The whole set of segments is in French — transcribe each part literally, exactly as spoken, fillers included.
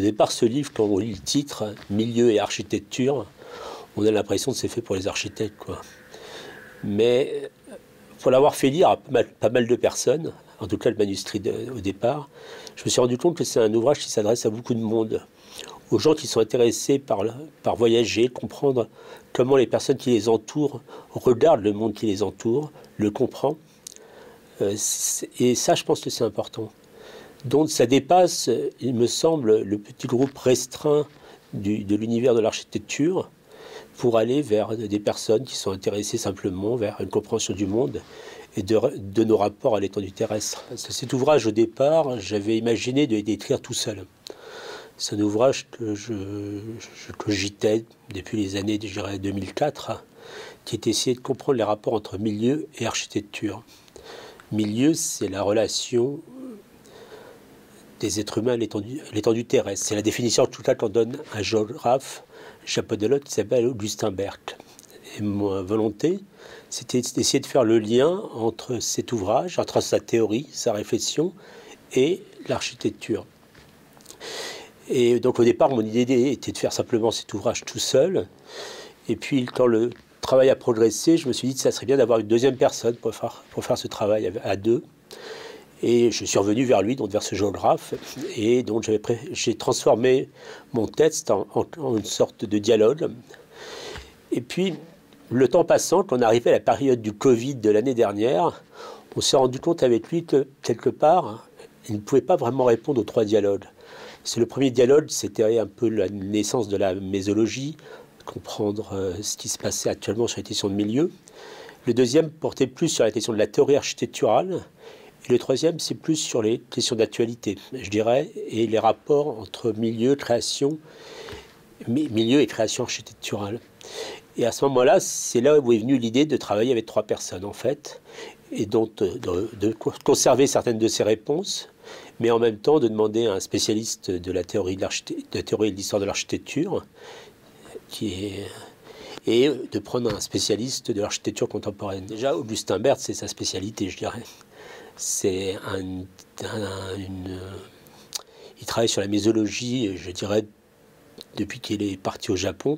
départ, ce livre, quand on lit le titre, Milieu et architecture, on a l'impression que c'est fait pour les architectes, quoi. Mais pour l'avoir fait lire à pas mal, pas mal de personnes, en tout cas le manuscrit de, au départ, je me suis rendu compte que c'est un ouvrage qui s'adresse à beaucoup de monde, aux gens qui sont intéressés par, par voyager, comprendre comment les personnes qui les entourent regardent le monde qui les entoure, le comprend. Euh, et ça, je pense que c'est important. Donc ça dépasse, il me semble, le petit groupe restreint du, de l'univers de l'architecture pour aller vers des personnes qui sont intéressées simplement vers une compréhension du monde et de, de nos rapports à l'étendue terrestre. Cet ouvrage, au départ, j'avais imaginé de l'écrire tout seul. C'est un ouvrage que je, je cogitais depuis les années, je dirais, deux mille quatre, qui est essayer de comprendre les rapports entre milieu et architecture. Milieu, c'est la relation des êtres humains à l'étendue terrestre. C'est la définition en tout cas qu'on donne à un géographe japonais qui s'appelle Augustin Berg. Et ma volonté, c'était d'essayer de faire le lien entre cet ouvrage, entre sa théorie, sa réflexion et l'architecture. Et donc au départ, mon idée était de faire simplement cet ouvrage tout seul. Et puis quand le travail a progressé, je me suis dit que ça serait bien d'avoir une deuxième personne pour faire, pour faire ce travail à deux. Et je suis revenu vers lui, donc vers ce géographe, et donc j'ai transformé mon texte en, en, en une sorte de dialogue. Et puis, le temps passant, quand on arrivait à la période du Covid de l'année dernière, on s'est rendu compte avec lui que, quelque part, il ne pouvait pas vraiment répondre aux trois dialogues. C'est le premier dialogue, c'était un peu la naissance de la mésologie, comprendre euh, ce qui se passait actuellement sur les questions de milieu. Le deuxième portait plus sur la question de la théorie architecturale. Et le troisième, c'est plus sur les questions d'actualité, je dirais, et les rapports entre milieu, création, milieu et création architecturale. Et à ce moment-là, c'est là où est venue l'idée de travailler avec trois personnes, en fait, et donc de, de, de conserver certaines de ces réponses, mais en même temps de demander à un spécialiste de la théorie de, de, la théorie et de l'histoire de l'architecture, qui est... et de prendre un spécialiste de l'architecture contemporaine. Déjà, Augustin Berg, c'est sa spécialité, je dirais. C'est un, un, une... Il travaille sur la mésologie, je dirais, depuis qu'il est parti au Japon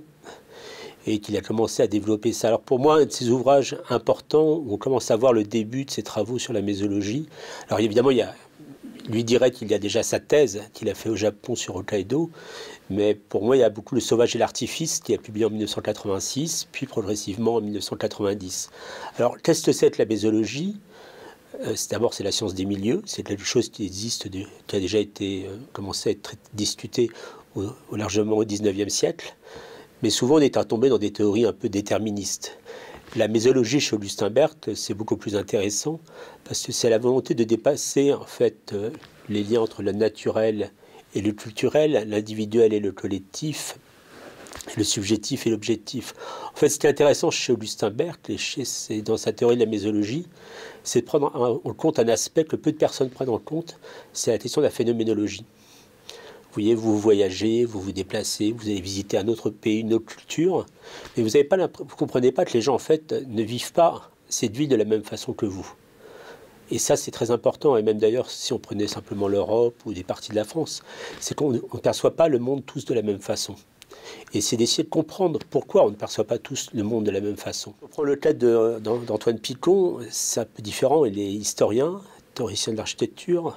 et qu'il a commencé à développer ça. Alors pour moi, un de ses ouvrages importants où on commence à voir le début de ses travaux sur la mésologie. Alors évidemment, il y a, lui dirait qu'il y a déjà sa thèse qu'il a fait au Japon sur Hokkaido, mais pour moi, il y a beaucoup Le Sauvage et l'Artifice qui a publié en mille neuf cent quatre-vingt-six, puis progressivement en mille neuf cent quatre-vingt-dix. Alors qu'est-ce que c'est que la mésologie ? Euh, D'abord, c'est la science des milieux, c'est quelque chose qui existe, de, qui a déjà été euh, commencé à être discuté au, au largement au dix-neuvième siècle, mais souvent on est tombé dans des théories un peu déterministes. La mésologie chez Augustin Berg, c'est beaucoup plus intéressant parce que c'est la volonté de dépasser en fait euh, les liens entre le naturel et le culturel, l'individuel et le collectif, le subjectif et l'objectif. En fait, ce qui est intéressant chez Augustin Berg, et chez, dans sa théorie de la mésologie, c'est de prendre en compte un aspect que peu de personnes prennent en compte, c'est la question de la phénoménologie. Vous voyez, vous voyagez, vous vous déplacez, vous allez visiter un autre pays, une autre culture, mais vous ne comprenez pas que les gens, en fait, ne vivent pas cette vie de la même façon que vous. Et ça, c'est très important, et même d'ailleurs, si on prenait simplement l'Europe ou des parties de la France, c'est qu'on ne perçoit pas le monde tous de la même façon. Et c'est d'essayer de comprendre pourquoi on ne perçoit pas tous le monde de la même façon. On prend le cas d'Antoine Picon, c'est un peu différent, il est historien, théoricien de l'architecture,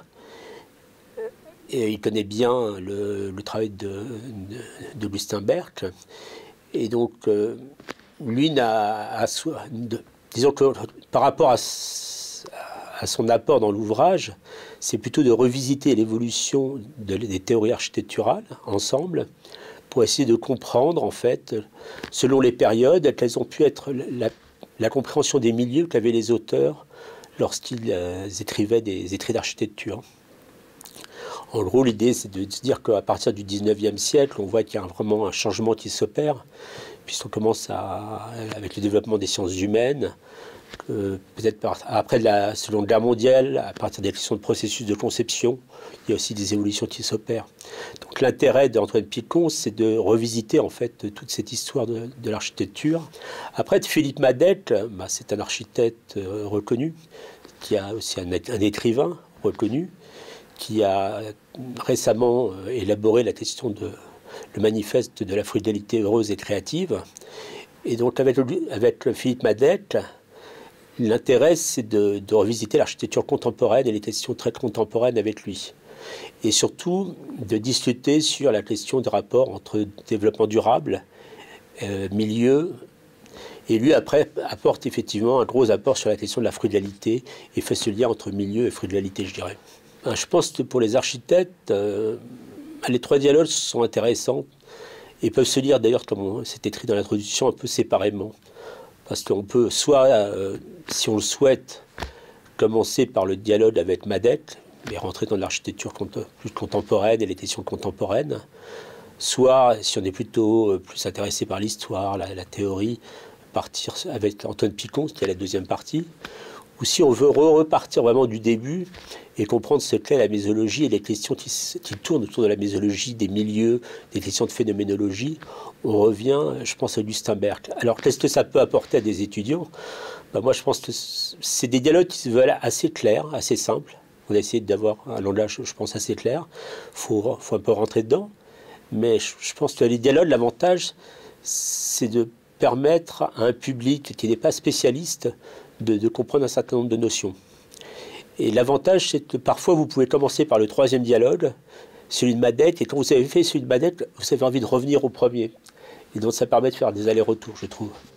et il connaît bien le, le travail d'Augustin Berg. Et donc, euh, lui, n'a, à, de, disons que par rapport à, à son apport dans l'ouvrage, c'est plutôt de revisiter l'évolution de, des théories architecturales ensemble, pour essayer de comprendre, en fait, selon les périodes, quelles ont pu être la, la compréhension des milieux qu'avaient les auteurs lorsqu'ils euh, écrivaient des écrits d'architecture. En gros, l'idée, c'est de se dire qu'à partir du dix-neuvième siècle, on voit qu'il y a vraiment un changement qui s'opère, puisqu'on commence à, avec le développement des sciences humaines, Euh, peut-être après la Seconde Guerre mondiale, à partir des questions de processus de conception, il y a aussi des évolutions qui s'opèrent. Donc l'intérêt d'Antoine Picon, c'est de revisiter en fait toute cette histoire de, de l'architecture. Après, Philippe Madec, bah, c'est un architecte euh, reconnu, qui a aussi un, un écrivain reconnu, qui a récemment élaboré la question de le manifeste de la frugalité heureuse et créative. Et donc avec, avec Philippe Madette, l'intérêt c'est de, de revisiter l'architecture contemporaine et les questions très contemporaines avec lui. Et surtout de discuter sur la question des rapports entre développement durable, euh, milieu. Et lui, après, apporte effectivement un gros apport sur la question de la frugalité et fait ce lien entre milieu et frugalité, je dirais. Je pense que pour les architectes, euh, les trois dialogues sont intéressants et peuvent se lire d'ailleurs, comme c'est écrit dans l'introduction, un peu séparément. Parce qu'on peut soit, euh, si on le souhaite, commencer par le dialogue avec Madette, et rentrer dans l'architecture plus contemporaine et les questions contemporaines, soit, si on est plutôt plus intéressé par l'histoire, la, la théorie, partir avec Antoine Picon, qui est la deuxième partie, ou si on veut repartir vraiment du début et comprendre ce qu'est la mésologie et les questions qui, qui tournent autour de la mésologie, des milieux, des questions de phénoménologie, on revient, je pense, à Augustin Berg. Alors, qu'est-ce que ça peut apporter à des étudiants? Ben, moi, je pense que c'est des dialogues qui se veulent assez clairs, assez simples. On a essayé d'avoir un langage, je pense, assez clair. Il faut, faut un peu rentrer dedans. Mais je, je pense que les dialogues, l'avantage, c'est de permettre à un public qui n'est pas spécialiste de, de comprendre un certain nombre de notions. Et l'avantage, c'est que parfois, vous pouvez commencer par le troisième dialogue, celui de Madette, et quand vous avez fait celui de Madette, vous avez envie de revenir au premier. Et donc, ça permet de faire des allers-retours, je trouve.